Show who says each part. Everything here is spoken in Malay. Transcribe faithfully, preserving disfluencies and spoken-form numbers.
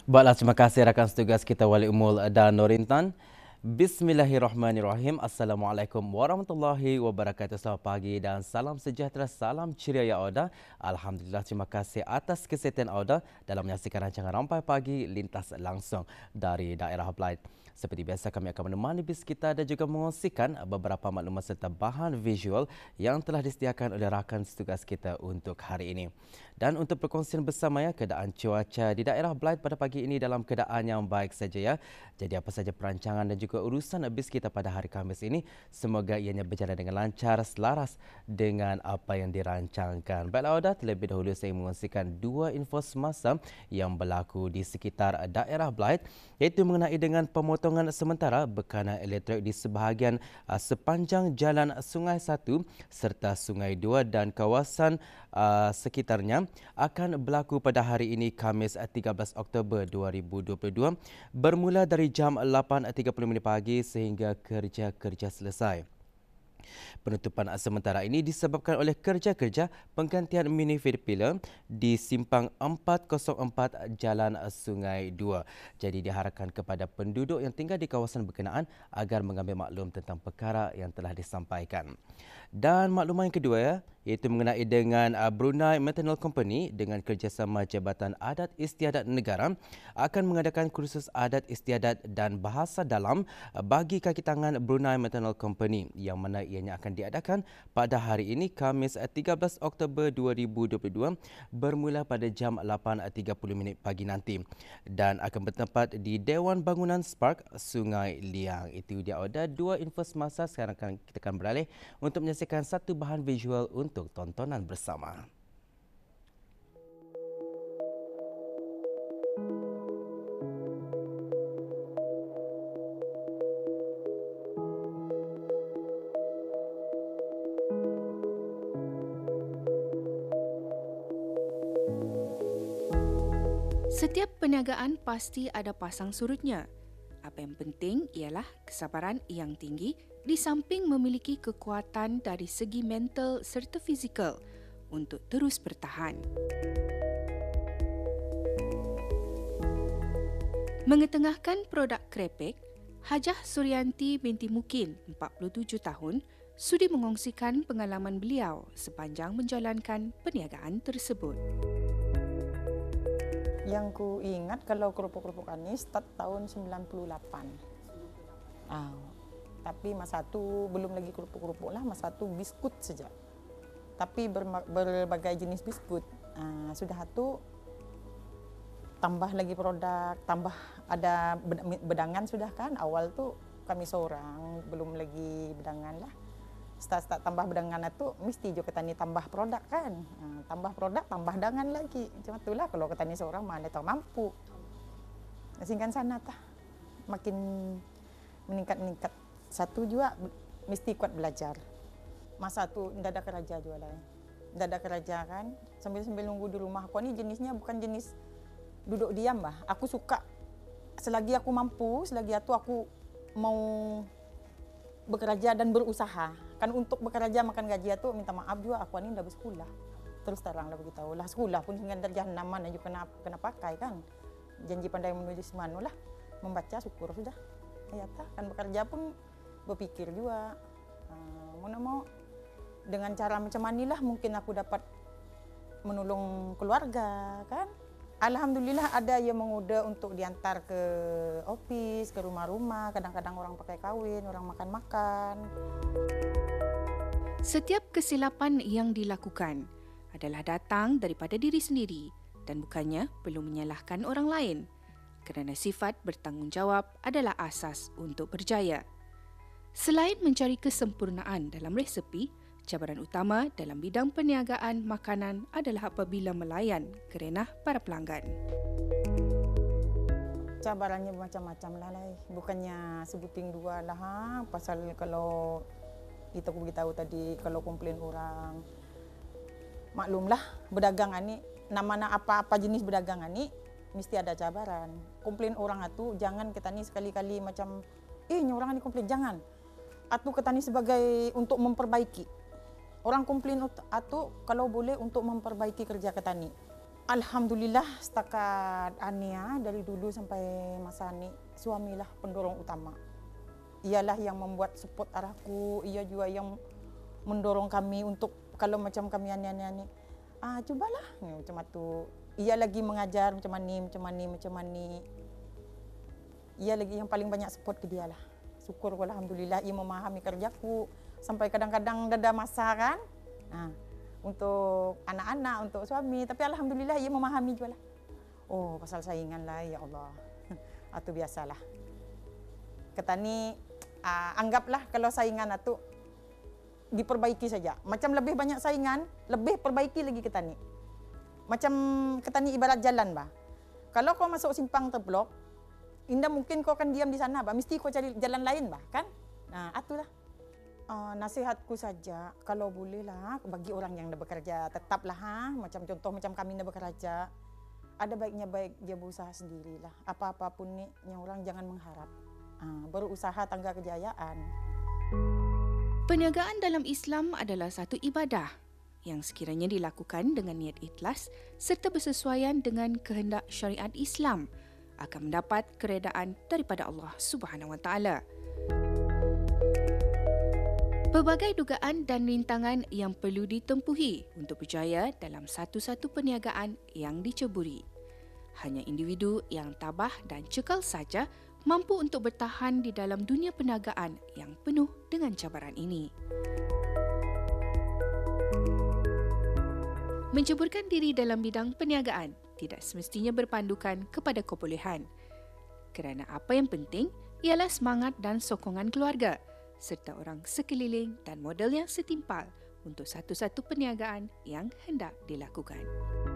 Speaker 1: Baiklah, terima kasih rakan setugas kita Wali Umul dan Norintan. Bismillahirrahmanirrahim. Assalamualaikum warahmatullahi wabarakatuh. Selamat pagi dan salam sejahtera, salam ceria ya Auda. Alhamdulillah, terima kasih atas kesetiaan Auda dalam menyaksikan rancangan Rampai Pagi lintas langsung dari daerah Belait. Seperti biasa, kami akan menemani bis kita dan juga mengongsikan beberapa maklumat serta bahan visual yang telah disediakan oleh rakan setugas kita untuk hari ini. Dan untuk perkongsian bersama ya, keadaan cuaca di daerah Belait pada pagi ini dalam keadaan yang baik saja ya. Jadi apa saja perancangan dan juga urusan bis kita pada hari Khamis ini, semoga ianya berjalan dengan lancar, selaras dengan apa yang dirancangkan. Baiklah Auda, terlebih dahulu saya mengongsikan dua info semasa yang berlaku di sekitar daerah Belait, iaitu mengenai dengan pemotongan sementara bekanan elektrik di sebahagian uh, sepanjang jalan Sungai Satu serta Sungai Dua dan kawasan uh, sekitarnya akan berlaku pada hari ini Khamis tiga belas Oktober dua ribu dua puluh dua bermula dari jam lapan tiga puluh minit pagi sehingga kerja-kerja selesai. Penutupan sementara ini disebabkan oleh kerja-kerja penggantian mini Filipina di Simpang empat kosong empat Jalan Sungai Dua. Jadi diharapkan kepada penduduk yang tinggal di kawasan berkenaan agar mengambil maklum tentang perkara yang telah disampaikan. Dan makluman yang kedua ya, iaitu mengenai dengan Brunei Maternal Company dengan kerjasama Jabatan Adat Istiadat Negara akan mengadakan kursus adat istiadat dan bahasa dalam bagi kaki tangan Brunei Maternal Company yang mana ianya akan diadakan pada hari ini Khamis tiga belas Oktober dua ribu dua puluh dua bermula pada jam lapan tiga puluh minit pagi nanti dan akan bertempat di Dewan Bangunan Spark Sungai Liang. Itu dia ada dua info semasa. Sekarang akan kita akan beralih untuk menyaksikan satu bahan visual untuk tontonan bersama.
Speaker 2: Setiap perniagaan pasti ada pasang surutnya. Apa yang penting ialah kesabaran yang tinggi di samping memiliki kekuatan dari segi mental serta fizikal untuk terus bertahan. Mengetengahkan produk krepek, Hajah Suryanti binti Mukin, empat puluh tujuh tahun, sudi mengongsikan pengalaman beliau sepanjang menjalankan perniagaan tersebut.
Speaker 3: Yang ku ingat kalau kerupuk-kerupuk ini start tahun sembilan puluh delapan. Ah, tapi masa itu belum lagi kerupuk-kerupuk lah, masa itu biskut saja. Tapi berma- berbagai jenis biskut. Ah, sudah itu tambah lagi produk, tambah ada bedangan sudah kan. Awal tuh kami seorang, belum lagi bedangan lah. Start-start tambah bedangan itu mesti juga petani tambah produk kan. Nah, tambah produk, tambah dangan lagi. Cuma itulah kalau petani seorang mana tahu mampu. Singkan sana tah. Makin meningkat-meningkat. Satu juga mesti kuat belajar. Masa tu tidak ada kerja jualan. Tidak ada kerja kan. Sambil-sambil nunggu di rumah. Aku ni jenisnya bukan jenis duduk diam bah. Aku suka selagi aku mampu, selagi itu aku mau bekerja dan berusaha. Kan untuk bekerja makan gaji itu minta maaf juga aku ini udah bersekolah. Terus terang lah beritahu lah sekolah pun dengan darjah enam juga kena kena pakai kan. Janji pandai menulis manu lah. Membaca syukur sudah. Ya tak kan bekerja pun berpikir juga. Uh, mana mau dengan cara macam manilah mungkin aku dapat menolong keluarga kan. Alhamdulillah ada yang menguda untuk diantar ke office, ke rumah-rumah. Kadang-kadang orang pakai kawin, orang makan-makan.
Speaker 2: Setiap kesilapan yang dilakukan adalah datang daripada diri sendiri dan bukannya perlu menyalahkan orang lain kerana sifat bertanggungjawab adalah asas untuk berjaya. Selain mencari kesempurnaan dalam resepi, cabaran utama dalam bidang perniagaan makanan adalah apabila melayan kerenah para pelanggan.
Speaker 3: Cabarannya macam-macam lah, lah. Bukannya sebuting dua lah. Ha? Pasal kalau itu aku beritahu tadi, kalau komplain orang, maklumlah berdagang ini, nama-nama apa-apa jenis berdagang ini, mesti ada cabaran. Komplain orang itu jangan kita ni sekali-kali macam, eh orang ini komplain, jangan. Atau kita ni sebagai untuk memperbaiki. Orang komplain atau kalau boleh untuk memperbaiki kerja petani. Alhamdulillah setakat Ania dari dulu sampai masa ni suamilah pendorong utama. Ialah yang membuat support arahku, ia juga yang mendorong kami untuk kalau macam kami Ania-Ania ni, ah cubalah ni, macam tu. Ia lagi mengajar macam ni, macam ni, macam ni. Ia lagi yang paling banyak support ke dia lah. Syukur alhamdulillah ia memahami kerjaku sampai kadang-kadang ada masa kan. Ha. Untuk anak-anak, untuk suami. Tapi alhamdulillah ia memahami juga lah. Oh, pasal saingan lah, ya Allah. Itu biasalah. Kata ni, uh, anggaplah kalau saingan itu diperbaiki saja. Macam lebih banyak saingan, lebih perbaiki lagi kata ni. Macam kata ni ibarat jalan bah. Kalau kau masuk simpang terblok, indah mungkin kau akan diam di sana bah. Mesti kau cari jalan lain bah, kan? Nah, itulah. Uh, nasihatku saja, kalau bolehlah bagi orang yang dah bekerja, tetaplah ha, macam contoh macam kami dah bekerja, ada baiknya baik dia berusaha sendirilah. Apa-apapun ni, yang orang jangan mengharap. Uh, berusaha tangga kejayaan.
Speaker 2: Perniagaan dalam Islam adalah satu ibadah yang sekiranya dilakukan dengan niat ikhlas serta bersesuaian dengan kehendak syariat Islam akan mendapat keredaan daripada Allah Subhanahu Wa Taala. Pelbagai dugaan dan rintangan yang perlu ditempuhi untuk berjaya dalam satu-satu perniagaan yang diceburi. Hanya individu yang tabah dan cekal saja mampu untuk bertahan di dalam dunia perniagaan yang penuh dengan cabaran ini. Menceburkan diri dalam bidang perniagaan tidak semestinya berpandukan kepada kebolehan. Kerana apa yang penting ialah semangat dan sokongan keluarga serta orang sekeliling dan modal yang setimpal untuk satu-satu perniagaan yang hendak dilakukan.